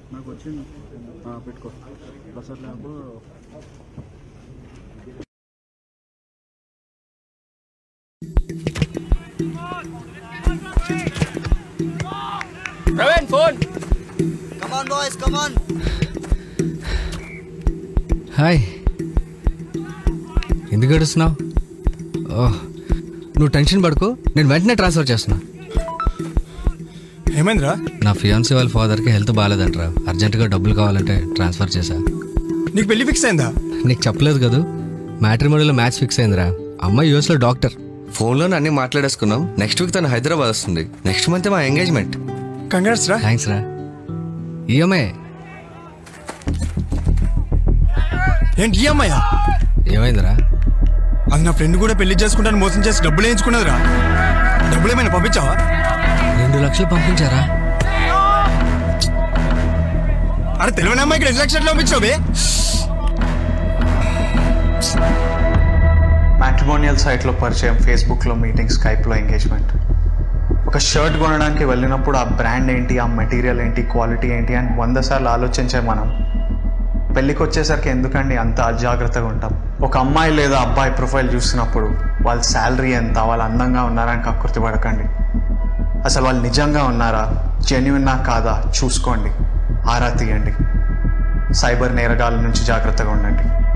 నాకు వచ్చింది పెట్టుకో Basar lab Praveen phone. Come on boys come on. Hi, ఎందుకు ఏడుస్తున్నావు? ఓహ్, నువ్వు టెన్షన్ పడుకో, నేను వెంటనే ట్రాన్స్ఫర్ చేస్తున్నా. ఏమైందిరా? నా ఫియాన్సీ వాళ్ళ ఫాదర్కి హెల్త్ బాగాలేదంటరా, అర్జెంటుగా డబ్బులు కావాలంటే ట్రాన్స్ఫర్ చేశా. నీకు పెళ్లి ఫిక్స్ అయిందా? నీకు చెప్పలేదు కదా, మ్యాట్రిమోనీలో మ్యాచ్ ఫిక్స్ అయిందిరా. అమ్మాయి యూఎస్లో డాక్టర్. ఫోన్లోనే అన్ని మాట్లాడేసుకున్నాం. నెక్స్ట్ వీక్ తను హైదరాబాద్ వస్తుంది. నెక్స్ట్ మంత్ మా ఎంగేజ్మెంట్. కంగ్రాట్స్ రా. థ్యాంక్స్ రా. ఈఎంఐ ఏంటి ఈఎంఐ? ఏమైందిరా? అది నా ఫ్రెండ్ కూడా పెళ్లి చేసుకుంటాను మోసం చేసి డబ్బులు వేయించుకున్నదిరా. డబ్బులు ఏమైనా పంపించావా? 2 లక్షలు పంపించారా? అరే తెలివైన అమ్మాయికి 2 లక్షలు పంపించావే. మ్యాట్రిమోనియల్ సైట్లో పరిచయం, ఫేస్బుక్లో మీటింగ్, స్కైప్లో ఎంగేజ్మెంట్. ఒక షర్ట్ కొనడానికి వెళ్ళినప్పుడు ఆ బ్రాండ్ ఏంటి, ఆ మెటీరియల్ ఏంటి, క్వాలిటీ ఏంటి అని 100 సార్లు ఆలోచించే మనం పెళ్ళికి వచ్చేసరికి ఎందుకండి అంత అజాగ్రత్తగా ఉంటాం. ఒక అమ్మాయి లేదా అబ్బాయి ప్రొఫైల్ చూసినప్పుడు వాళ్ళ శాలరీ ఎంత, వాళ్ళు అందంగా ఉన్నారని కక్కుర్తి పడకండి. అసలు వాళ్ళు నిజంగా ఉన్నారా, జెన్యూనా కాదా చూసుకోండి, ఆరా తీయండి. సైబర్ నేరగాల నుంచి జాగ్రత్తగా ఉండండి.